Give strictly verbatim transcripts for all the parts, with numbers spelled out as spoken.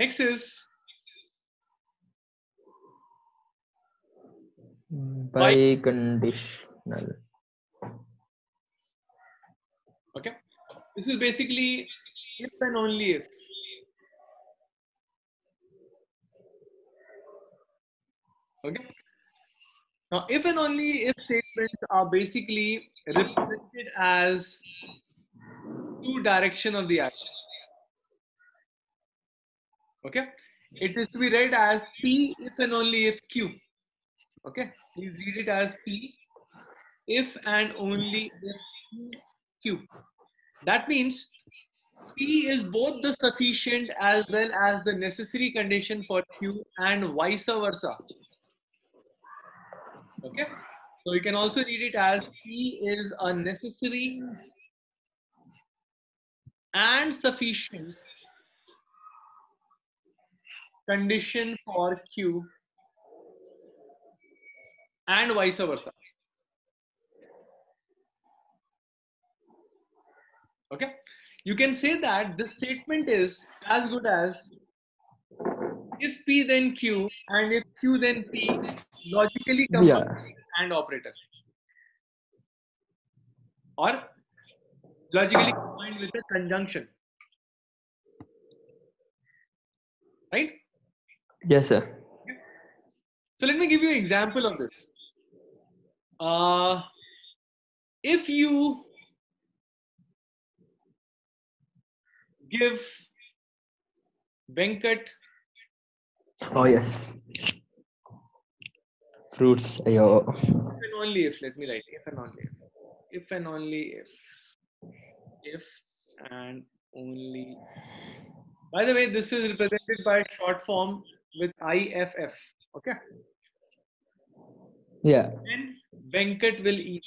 Next is biconditional. Okay. This is basically if and only if. Okay. Now, if and only if statements are basically represented as two direction of the action. Okay. It is to be read as P if and only if Q. Okay. Please read it as P if and only if Q. That means P is both the sufficient as well as the necessary condition for Q and vice versa. Okay. So you can also read it as P is a necessary and sufficient condition for Q and vice versa. Okay. You can say that this statement is as good as if P then Q and if Q then P logically combined Yeah. and operator. Or logically combined with a conjunction. Right? Yes, sir. Okay. So let me give you an example of this. Uh, if you give Venkat Oh yes. Fruits. Ayo. if and only if, let me write if and only if. If and only if. If and only. By the way, this is represented by short form with I F F. Okay. Yeah. Then Venkat will eat.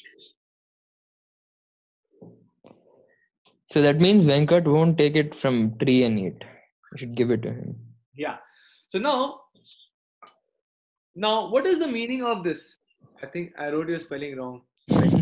So that means Venkat won't take it from tree and eat. You should give it to him. Yeah. So now, now what is the meaning of this? I think I wrote your spelling wrong. okay.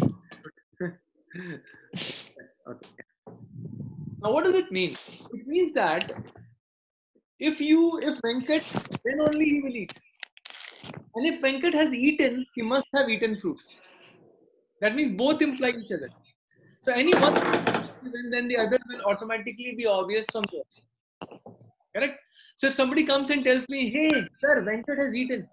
Now what does it mean? It means that if you, if Venkat, then only he will eat. And if Venkat has eaten, he must have eaten fruits. That means both imply each other. So any one then, then the other will automatically be obvious from there. Correct? So if somebody comes and tells me, hey, sir, Venkat has eaten,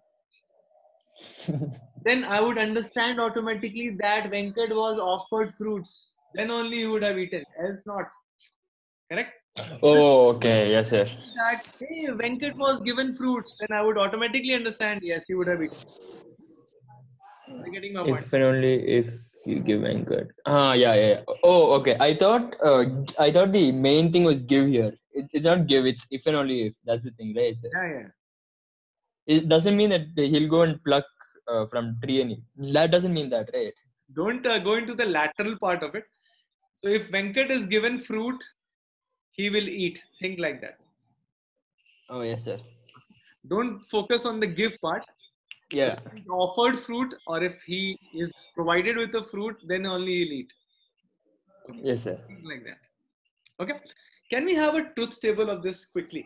then I would understand automatically that Venkat was offered fruits. Then only he would have eaten, else not. Correct? Oh, okay. Yes, sir. That, hey, Venkat was given fruits, then I would automatically understand, yes, he would have eaten. Are you getting my point? If and only if you give Venkat. Ah, yeah, yeah, yeah. Oh, okay. I thought, uh, I thought the main thing was give here. It, it's not give. It's if and only if. That's the thing, right? Sir? Yeah, yeah. It doesn't mean that he'll go and pluck uh, from tree and eat. That doesn't mean that, right? Don't uh, go into the lateral part of it. So if Venkat is given fruit, he will eat. Think like that. Oh, yes, sir. Don't focus on the give part. Yeah. If he's offered fruit or if he is provided with a fruit, then only he'll eat. Okay. Yes, sir. Think like that. Okay. Can we have a truth table of this quickly?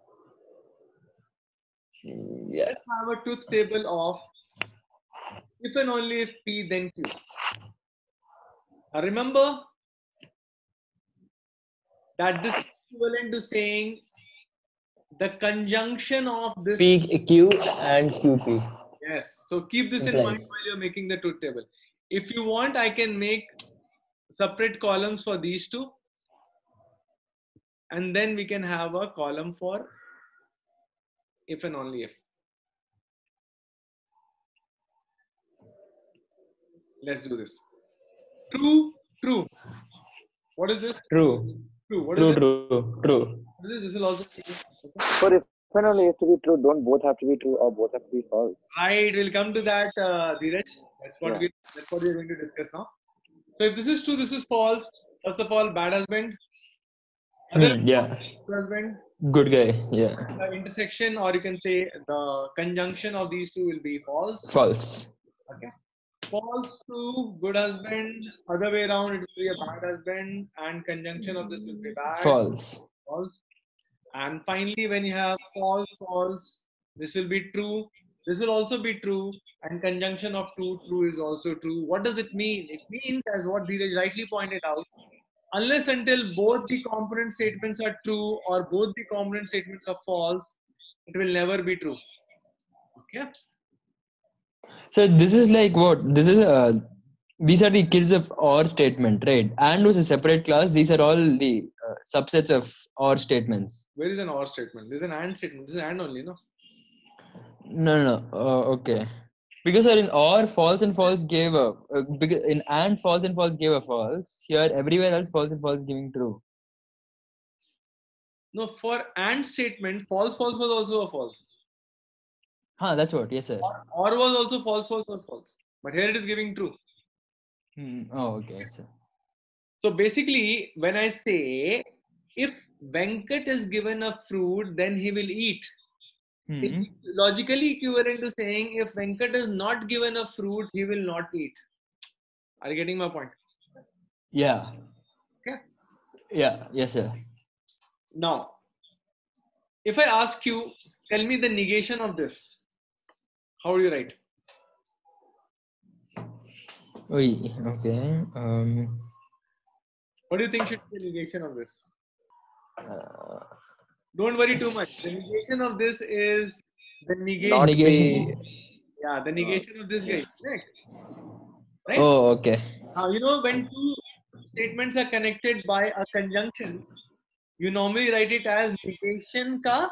Yeah. Let's have a truth table of if and only if P then Q. Now remember that this is equivalent to saying the conjunction of this. P Q and Q P. Yes. So keep this in mind Implies. while you're making the truth table. If you want, I can make separate columns for these two. And then we can have a column for if and only if. Let's do this. True, true. What is this? True. True. What True, is it? true, true. What is this? This will also true. Okay. For if and only if to be true, don't both have to be true or both have to be false? Right. We'll come to that, uh, Dheeraj. That's what Yeah. we. That's what we're going to discuss now. So if this is true, this is false. First of all, bad husband. Other Hmm, yeah. good husband. Good guy. Yeah. The intersection, or you can say the conjunction of these two will be false. False. Okay. False to good husband. Other way around, it will be a bad husband, and conjunction of this will be bad. False. False. And finally, when you have false, false, this will be true. This will also be true. And conjunction of two, true is also true. What does it mean? It means, as what Dheeraj rightly pointed out, unless until both the component statements are true or both the component statements are false, it will never be true. Okay. So this is like what? This is uh these are the kills of or statement, right? And was a separate class. These are all the uh, subsets of or statements. Where is an or statement? There's an and statement. This is and only, no? No, no, no. Uh, okay. Because sir, in or false and false gave a uh, because in and false and false gave a false. Here everywhere else false and false giving true. No, for and statement, false, false was also a false. Huh, that's what. Yes, sir. Or, or was also false, false was false. But here it is giving true. Hmm. Oh, okay, sir. So basically, when I say if Venkat is given a fruit, then he will eat. Hmm. It's logically equivalent to saying if Venkat is not given a fruit, he will not eat. Are you getting my point? Yeah. Okay. Yeah. Yes, sir. Now, if I ask you, tell me the negation of this, how do you write? Oi, okay. Um. What do you think should be the negation of this? Uh, Don't worry too much. The negation of this is the negation. Not Negation. be. Yeah, the negation of this guy. Correct. Right? Oh, okay. Now, you know, when two statements are connected by a conjunction, you normally write it as negation ka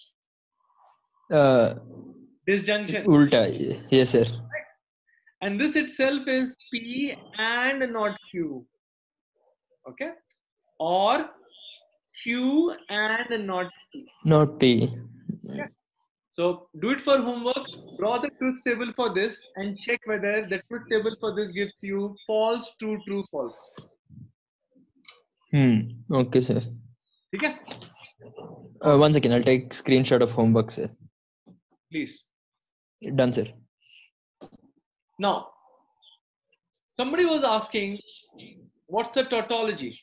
Uh, disjunction. ulta. Yes, sir. Right? And this itself is P and not Q. Okay? Or Q and not P. Not P. Okay? So do it for homework. Draw the truth table for this and check whether the truth table for this gives you false, true, true, false. Hmm. Okay, sir. Okay? Uh, one second. I'll take screenshot of homework, sir. Please. Done, sir. Now, somebody was asking, what's the tautology?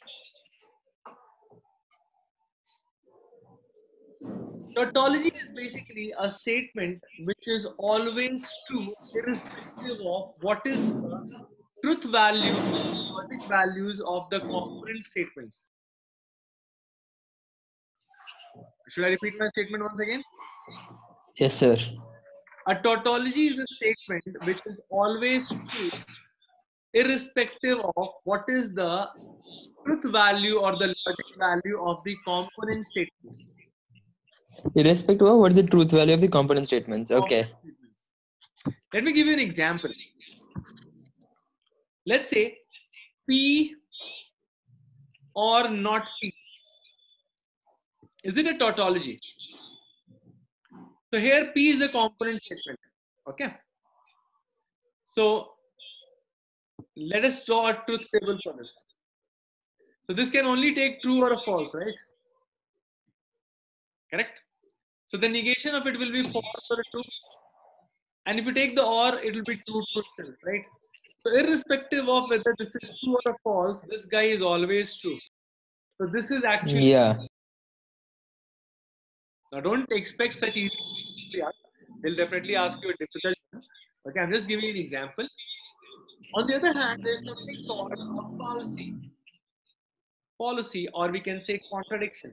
Tautology is basically a statement which is always true, irrespective of what is the truth value, logic values of the component statements. Should I repeat my statement once again? Yes, sir. A tautology is a statement which is always true, irrespective of what is the truth value or the logic value of the component statements. Irrespective of what is the truth value of the component statements. Okay. Statements. Let me give you an example. Let's say P or not P. Is it a tautology? So here P is a component statement. Okay. So let us draw a truth table for this. So this can only take true or a false, right? Correct? So the negation of it will be false or a true. And if you take the or, it will be true, true, true, right? So irrespective of whether this is true or a false, this guy is always true. So this is actually, Yeah. now don't expect such easy. They'll definitely ask you a difficult one. Okay, I'm just giving you an example. On the other hand, there's something called a fallacy. Fallacy, or we can say contradiction.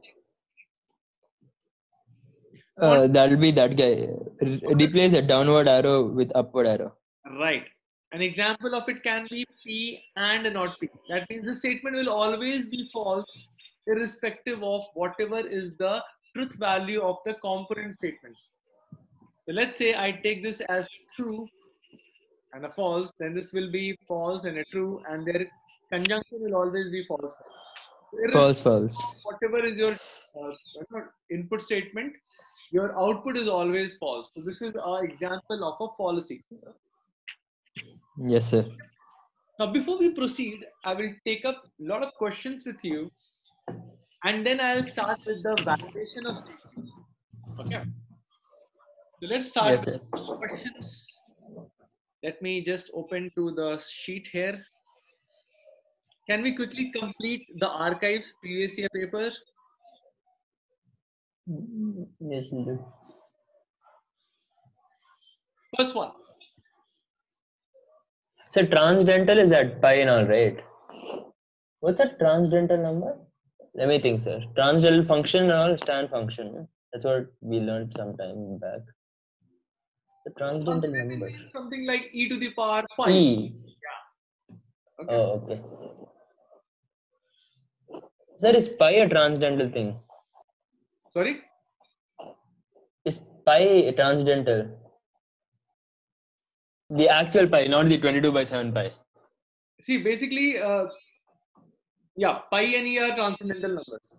Uh, that'll be that guy. Re- replace the downward arrow with upward arrow. Right. An example of it can be P and not P. That means the statement will always be false, irrespective of whatever is the truth value of the component statements. So let's say I take this as true and a false, then this will be false and a true, and their conjunction will always be false. false. So False, false. whatever is your uh, input statement, your output is always false. So this is an example of a fallacy. Yes, sir. Now, before we proceed, I will take up a lot of questions with you, and then I'll start with the validation of statements. Okay. So let's start Yes, with sir. questions. Let me just open to the sheet here. Can we quickly complete the archives previous year paper? Yes, indeed. First one. So transcendental is that pi and all, right? What's a transcendental number? Let me think, sir. Transcendental function or stand function. no? That's what we learned some time back. The transcendental Transcendental number. means something like e to the power five. E. Okay. Oh, okay. Sir, is pi a transcendental thing? Sorry. Is pi a transcendental? The actual pi, not the twenty-two by seven pi. See, basically, uh, yeah, pi and e are transcendental numbers.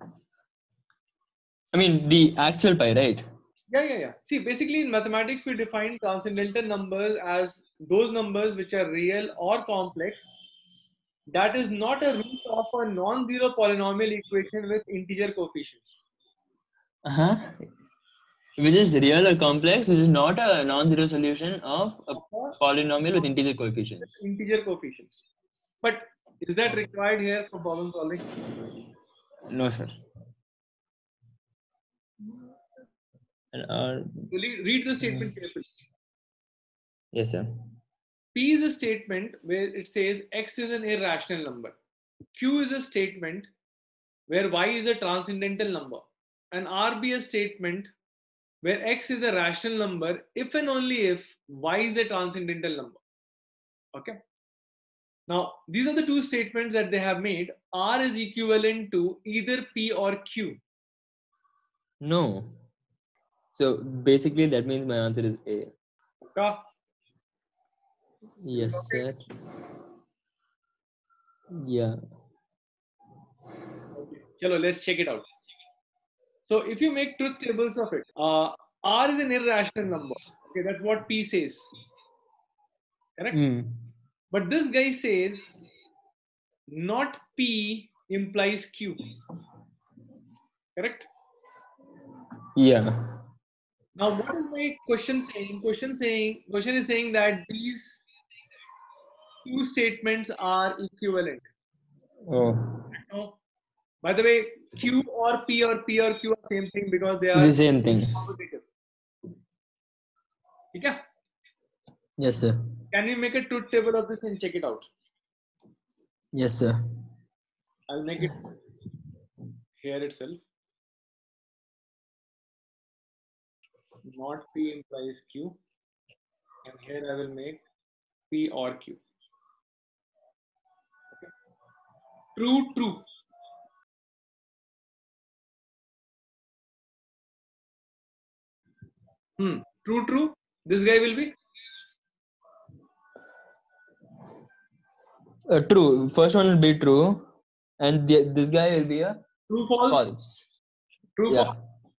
I mean, the actual pi, right? Yeah, yeah, yeah. See, basically in mathematics, we define transcendental numbers as those numbers which are real or complex that is not a root of a non-zero polynomial equation with integer coefficients. Uh-huh. Which is real or complex, which is not a non-zero solution of a polynomial with integer coefficients. Integer coefficients. But is that required here for problem solving? No, sir. And, uh, Read read the statement carefully. yes, sir. P is a statement where it says X is an irrational number. Q is a statement where Y is a transcendental number. And R be a statement where X is a rational number if and only if Y is a transcendental number. Okay. Now, these are the two statements that they have made. R is equivalent to either P or Q. No. So basically, that means my answer is A. Okay. Yes, sir. Yeah. Okay. Chalo, let's check it out. So if you make truth tables of it, uh, R is an irrational number. Okay, that's what P says. Correct? Mm. But this guy says not P implies Q. Correct? Yeah. Now, what is my question saying? Question saying question is saying that these two statements are equivalent. Oh. No? By the way, Q or P or P or Q are same thing because they It's are the same thing. commutative. Okay? Yes, sir. Can we make a truth table of this and check it out? Yes, sir. I'll make it here itself. Not P implies Q. And here I will make P or Q. Okay. True, true. Hmm. True, true. This guy will be Uh, true. First one will be true, and the, this guy will be a true, false. false. True, Yeah. false.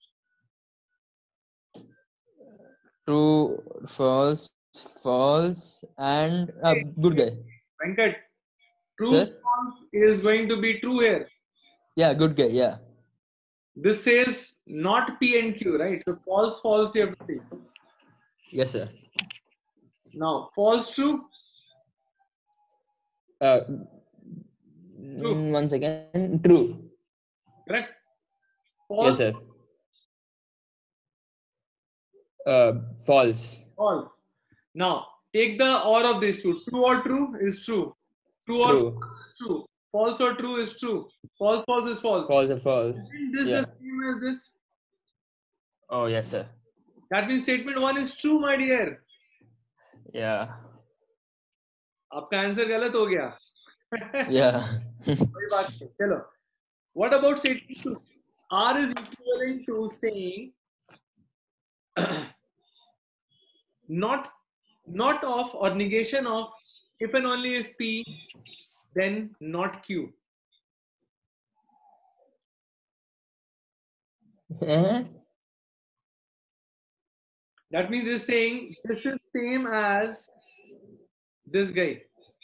True, false, false, and a Okay. good guy. Venkat, true, Sir? false is going to be true here. Yeah, good guy. Yeah. This says not P and Q, right? So false, false, you have to see. Yes, sir. Now, false, true. Uh, True. mm, one second. True. Correct? Yes, False, sir. Uh, false. false. Now, take the or of these two. True or true is true. True or True. false is true. False or true is true. False, false is false. False or false. Isn't this Yeah. the same as this? Oh, yes, sir. That means statement one is true, my dear. Yeah. आपका answer गलत हो गया. Yeah. कोई बात नहीं. चलो. What about statement two? R is equivalent to saying not not of or negation of if and only if P, then not Q. Eh? That means it's saying this is same as this guy.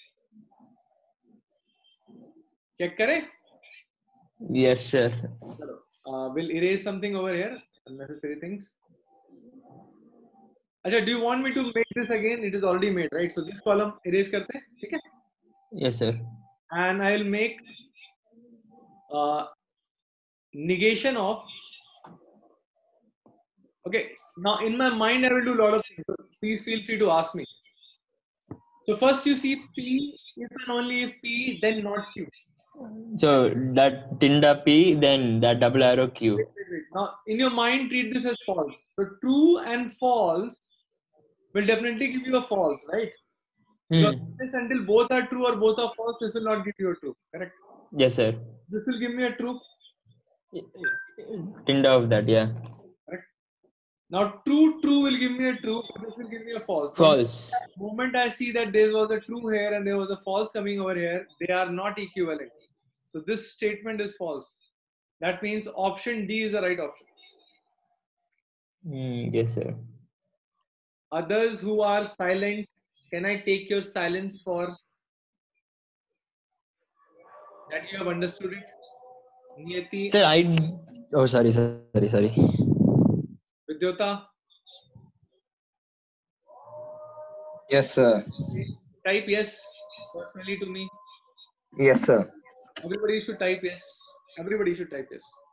Check kare? Yes, sir. Uh, we'll erase something over here, unnecessary things. Acha, do you want me to make this again? It is already made, right? So this column erase karte, theek hai? Yes, sir. And I'll make uh, negation of Okay, now in my mind I will do a lot of things. So please feel free to ask me. So first you see P if and only if P, then not Q. So that tilde P, then that double arrow Q. Wait, wait, wait. Now in your mind treat this as false. So true and false will definitely give you a false, right? Because Hmm. this until both are true or both are false, this will not give you a true. Correct? Yes, sir. This will give me a true. Tilde of that, yeah. Correct? Now true, true will give me a true, but this will give me a false. Now, False. the moment I see that there was a true here and there was a false coming over here, they are not equivalent. So this statement is false. That means option D is the right option. Hmm. Yes, sir. Others who are silent, can I take your silence for that you have understood it? Niyati, Sir, I. Oh, sorry, sorry, sorry. Vidyota, Yes, sir. type yes personally to me. Yes, sir. Everybody should type yes. Everybody should type yes.